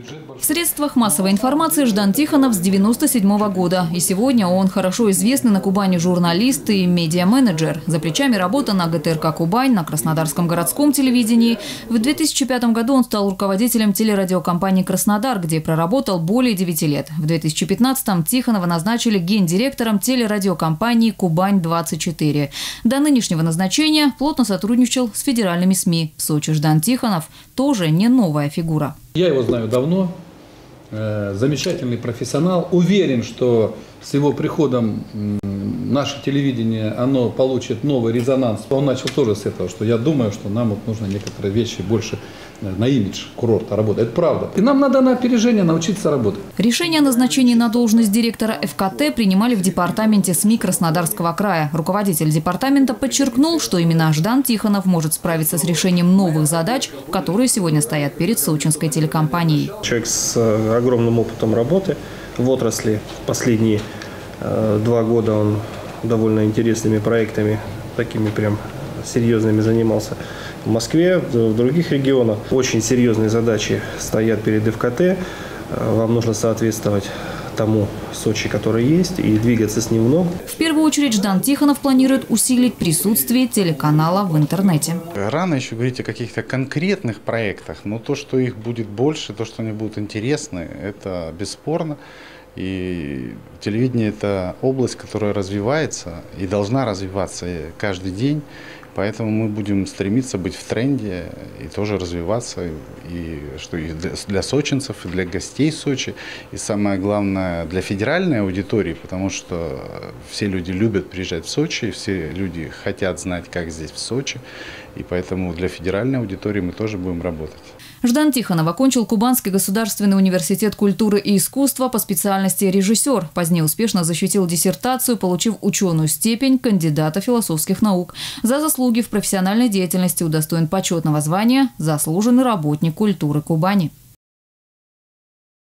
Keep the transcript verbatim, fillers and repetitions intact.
В средствах массовой информации Ждан Тихонов с девяносто седьмого года. И сегодня он хорошо известный на Кубани журналист и медиа-менеджер. За плечами работа на гэ тэ эр ка «Кубань», на Краснодарском городском телевидении. В две тысячи пятом году он стал руководителем телерадиокомпании «Краснодар», где проработал более девяти лет. В две тысячи пятнадцатом Тихонова назначили гендиректором телерадиокомпании «Кубань двадцать четыре». До нынешнего назначения плотно сотрудничал с федеральными СМИ. В Сочи Ждан Тихонов тоже не новая фигура. Я его знаю давно. Замечательный профессионал. Уверен, что с его приходом наше телевидение оно получит новый резонанс. Он начал тоже с этого, что я думаю, что нам вот нужно некоторые вещи больше на имидж курорта работать. Это правда. И нам надо на опережение научиться работать. Решение о назначении на должность директора эф ка тэ принимали в департаменте СМИ Краснодарского края. Руководитель департамента подчеркнул, что именно Ждан Тихонов может справиться с решением новых задач, которые сегодня стоят перед сочинской телекомпанией. Человек с огромным опытом работы в отрасли. Последние э, два года он довольно интересными проектами, такими прям серьезными занимался в Москве, в других регионах. Очень серьезные задачи стоят перед эф ка тэ. Вам нужно соответствовать тому Сочи, который есть, и двигаться с ним в ногу. В первую очередь Ждан Тихонов планирует усилить присутствие телеканала в интернете. Рано еще говорить о каких-то конкретных проектах, но то, что их будет больше, то, что они будут интересны, это бесспорно. И телевидение – это область, которая развивается и должна развиваться каждый день. Поэтому мы будем стремиться быть в тренде и тоже развиваться, и что и для сочинцев, и для гостей Сочи, и самое главное для федеральной аудитории, потому что все люди любят приезжать в Сочи, все люди хотят знать, как здесь в Сочи, и поэтому для федеральной аудитории мы тоже будем работать. Ждан Тихонов окончил Кубанский государственный университет культуры и искусства по специальности режиссер. Позднее успешно защитил диссертацию, получив ученую степень кандидата философских наук. За заслуги в профессиональной деятельности удостоен почетного звания «Заслуженный работник культуры Кубани».